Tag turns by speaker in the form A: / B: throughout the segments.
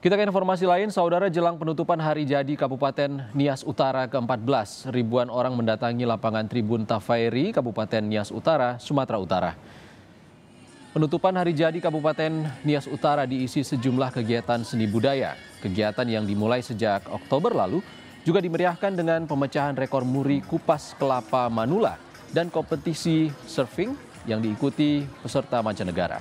A: Kita ke informasi lain, saudara, jelang penutupan hari jadi Kabupaten Nias Utara ke-14, ribuan orang mendatangi lapangan Tribun Tafairi, Kabupaten Nias Utara, Sumatera Utara. Penutupan hari jadi Kabupaten Nias Utara diisi sejumlah kegiatan seni budaya. Kegiatan yang dimulai sejak Oktober lalu juga dimeriahkan dengan pemecahan rekor muri kupas kelapa Manula dan kompetisi surfing yang diikuti peserta mancanegara.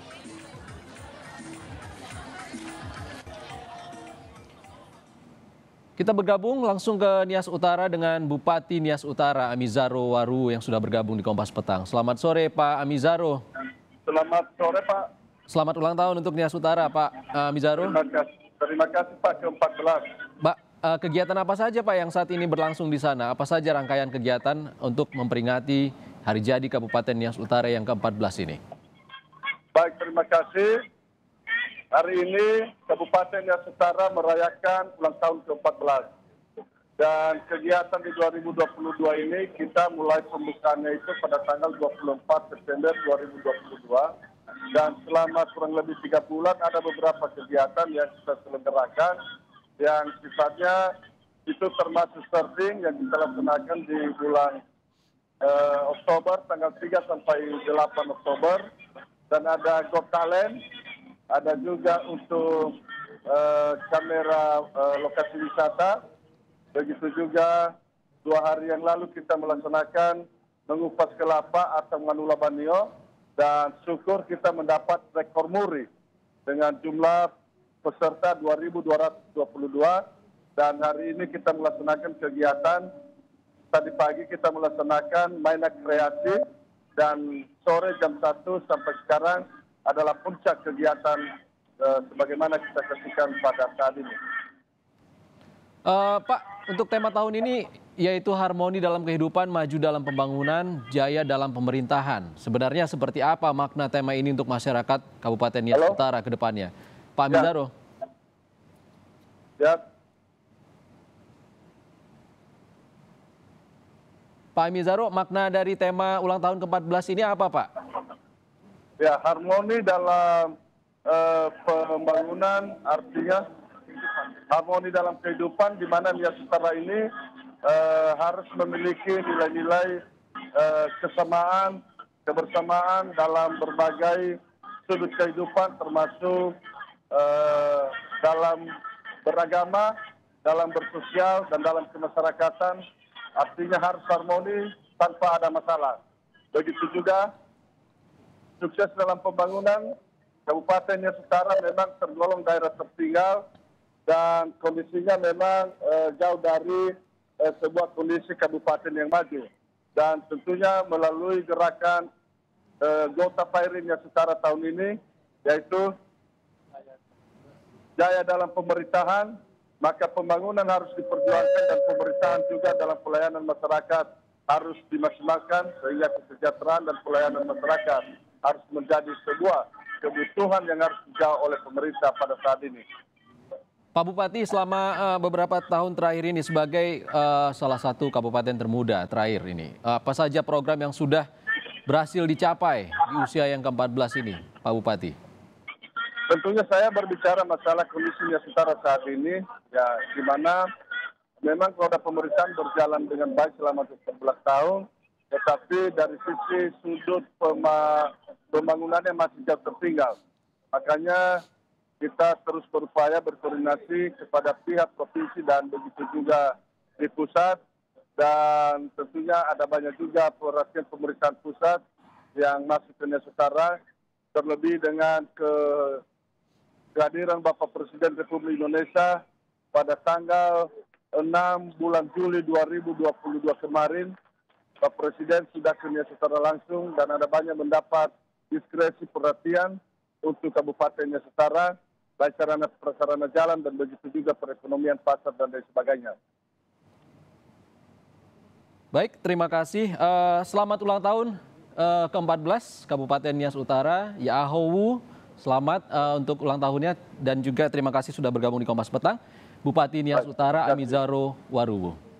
A: Kita bergabung langsung ke Nias Utara dengan Bupati Nias Utara, Amizaro Waru, yang sudah bergabung di Kompas Petang. Selamat sore, Pak Amizaro.
B: Selamat sore, Pak.
A: Selamat ulang tahun untuk Nias Utara, Pak Amizaro.
B: Terima kasih, Pak, ke-14.
A: Pak, kegiatan apa saja, Pak, yang saat ini berlangsung di sana? Apa saja rangkaian kegiatan untuk memperingati hari jadi Kabupaten Nias Utara yang ke-14 ini?
B: Baik, terima kasih. Hari ini Kabupaten Nias Utara merayakan ulang tahun ke-14. Dan kegiatan di 2022 ini kita mulai pembukaannya itu pada tanggal 24 September 2022. Dan selama kurang lebih 3 bulan ada beberapa kegiatan yang kita selenggarakan yang sifatnya itu termasuk surfing yang kita laksanakan di bulan Oktober, tanggal 3 sampai 8 Oktober. Dan ada Got Talent. Ada juga untuk kamera lokasi wisata. Begitu juga 2 hari yang lalu kita melaksanakan mengupas kelapa atau Manula Banio. Dan syukur kita mendapat rekor muri dengan jumlah peserta 2.222. Dan hari ini kita melaksanakan kegiatan. Tadi pagi kita melaksanakan mainan kreasi. Dan sore jam 1 sampai sekarang adalah puncak kegiatan sebagaimana kita saksikan pada saat ini.
A: Pak, untuk tema tahun ini yaitu harmoni dalam kehidupan, maju dalam pembangunan, jaya dalam pemerintahan. Sebenarnya seperti apa makna tema ini untuk masyarakat Kabupaten Nias Utara ke depannya? Pak Amizaro.
B: Ya.
A: Pak Amizaro, makna dari tema ulang tahun ke-14 ini apa, Pak?
B: Ya, harmoni dalam pembangunan artinya harmoni dalam kehidupan di mana Nias Utara ini harus memiliki nilai-nilai kesamaan, kebersamaan dalam berbagai sudut kehidupan termasuk dalam beragama, dalam bersosial dan dalam kemasyarakatan. Artinya harus harmoni tanpa ada masalah. Begitu juga sukses dalam pembangunan. Kabupaten Nias Utara memang tergolong daerah tertinggal dan kondisinya memang jauh dari sebuah kondisi kabupaten yang maju. Dan tentunya melalui gerakan Go Tafairi Nias Utara tahun ini, yaitu jaya dalam pemerintahan, maka pembangunan harus diperjuangkan dan pemerintahan juga dalam pelayanan masyarakat harus dimaksimalkan sehingga kesejahteraan dan pelayanan masyarakat harus menjadi sebuah kebutuhan yang harus dijawab oleh pemerintah pada saat ini.
A: Pak Bupati, selama beberapa tahun terakhir ini sebagai salah satu kabupaten termuda terakhir ini, apa saja program yang sudah berhasil dicapai di usia yang ke-14 ini, Pak Bupati?
B: Tentunya saya berbicara masalah kondisi Nias Utara saat ini, ya di mana memang roda pemerintahan berjalan dengan baik selama 14 tahun, tetapi dari sisi sudut pembangunannya masih jauh tertinggal. Makanya kita terus berupaya berkoordinasi kepada pihak provinsi dan begitu juga di pusat. Dan tentunya ada banyak juga perhatian pemerintahan pusat yang masuk ke Nias Utara, terlebih dengan kehadiran Bapak Presiden Republik Indonesia pada tanggal 6 bulan Juli 2022 kemarin. Pak Presiden sudah ke Nias Utara langsung dan ada banyak mendapat diskresi perhatian untuk Kabupaten Nias Utara, baik sarana jalan dan begitu juga perekonomian pasar dan lain sebagainya.
A: Baik, terima kasih. Selamat ulang tahun ke-14 Kabupaten Nias Utara. Ya Ahowu, selamat untuk ulang tahunnya dan juga terima kasih sudah bergabung di Kompas Petang. Bupati Nias Utara Amizaro Waru.